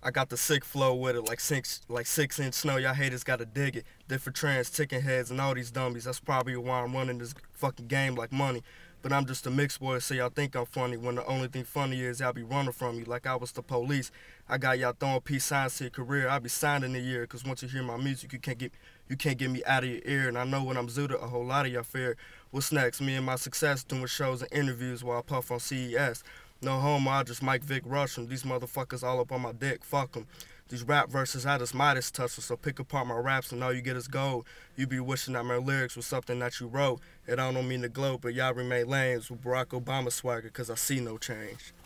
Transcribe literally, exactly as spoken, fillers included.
I got the sick flow with it, like six, like six inch snow. Y'all haters gotta dig it. Different trends, chicken heads, and all these dummies. That's probably why I'm running this fucking game like money. But I'm just a mixed boy, so y'all think I'm funny when the only thing funny is y'all be running from me like I was the police. I got y'all throwing peace signs to your career. I be signed in the year, cause once you hear my music, you can't get you can't get me out of your ear. And I know when I'm zooted, a whole lot of y'all fear. What's next? Me and my success doing shows and interviews while I puff on C E S. No homo, I just Mike Vick rush 'em. These motherfuckers all up on my dick, fuck 'em. These rap verses, I just Midas touch 'em, so pick apart my raps and all you get is gold. You be wishing that my lyrics was something that you wrote. It I don't mean to gloat, but y'all remain lames with Barack Obama swagger, cause I see no change.